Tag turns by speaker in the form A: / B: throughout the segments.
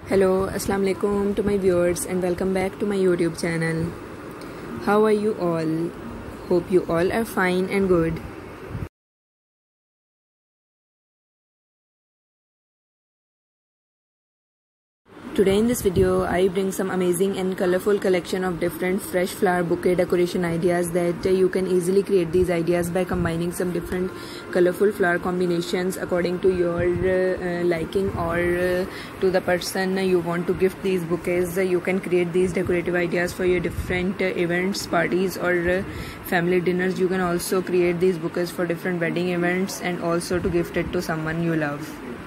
A: Hello, Assalamu alaikum to my viewers and welcome back to my YouTube channel. How are you all? Hope you all are fine and good. Today in this video, I bring some amazing and colorful collection of different fresh flower bouquet decoration ideas that you can easily create these ideas by combining some different colorful flower combinations according to your liking or to the person you want to gift these bouquets. You can create these decorative ideas for your different events, parties or family dinners. You can also create these bouquets for different wedding events and also to gift it to someone you love.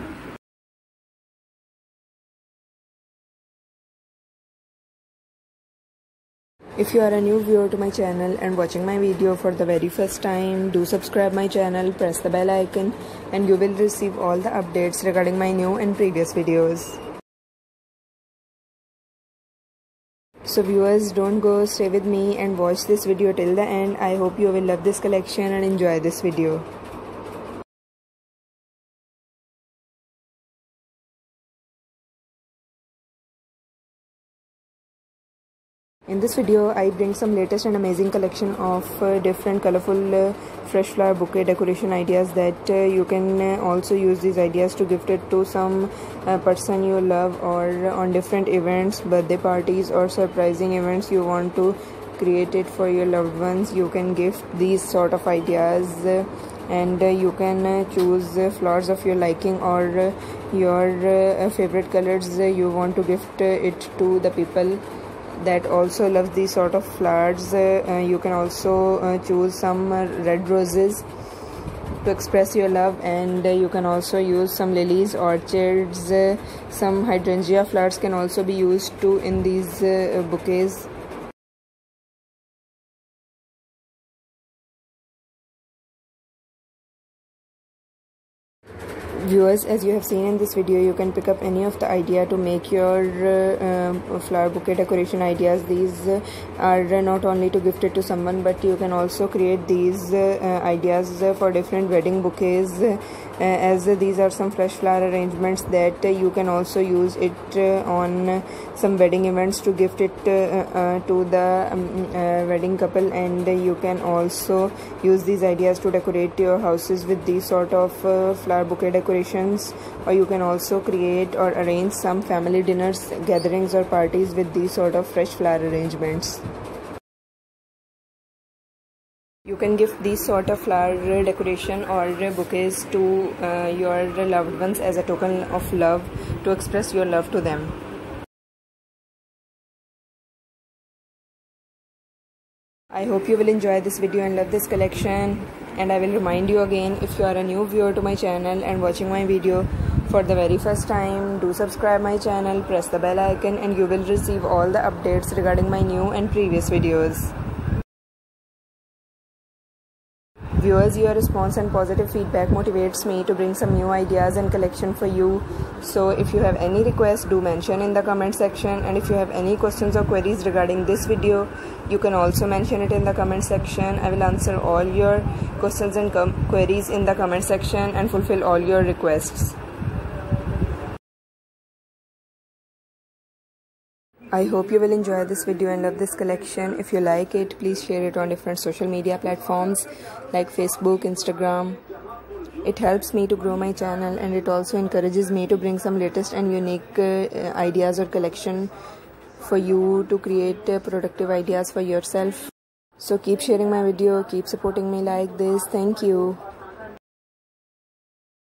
A: If you are a new viewer to my channel and watching my video for the very first time, do subscribe my channel, press the bell icon and you will receive all the updates regarding my new and previous videos. So viewers, don't go, stay with me and watch this video till the end. I hope you will love this collection and enjoy this video. In this video, I bring some latest and amazing collection of different colorful fresh flower bouquet decoration ideas that you can also use these ideas to gift it to some person you love or on different events, birthday parties or surprising events you want to create it for your loved ones. You can gift these sort of ideas and you can choose flowers of your liking or your favorite colors. You want to gift it to the people that also loves these sort of flowers. You can also choose some red roses to express your love, and you can also use some lilies, orchids, some hydrangea flowers can also be used too in these bouquets. Viewers, as you have seen in this video, you can pick up any of the idea to make your flower bouquet decoration ideas. These are not only to gift it to someone, but you can also create these ideas for different wedding bouquets, as these are some fresh flower arrangements that you can also use it on some wedding events to gift it to the wedding couple. And you can also use these ideas to decorate your houses with these sort of flower bouquet decorations, or you can also create or arrange some family dinners, gatherings or parties with these sort of fresh flower arrangements. You can gift these sort of flower decoration or bouquets to your loved ones as a token of love, to express your love to them. I hope you will enjoy this video and love this collection, and I will remind you again, if you are a new viewer to my channel and watching my video for the very first time, do subscribe my channel, press the bell icon and you will receive all the updates regarding my new and previous videos. Viewers, your response and positive feedback motivates me to bring some new ideas and collection for you. So if you have any requests, do mention in the comment section, and if you have any questions or queries regarding this video, you can also mention it in the comment section. I will answer all your questions and queries in the comment section and fulfill all your requests. I hope you will enjoy this video and love this collection. If you like it, please share it on different social media platforms like Facebook, Instagram. It helps me to grow my channel, and it also encourages me to bring some latest and unique ideas or collection for you to create productive ideas for yourself. So keep sharing my video, keep supporting me like this. Thank you.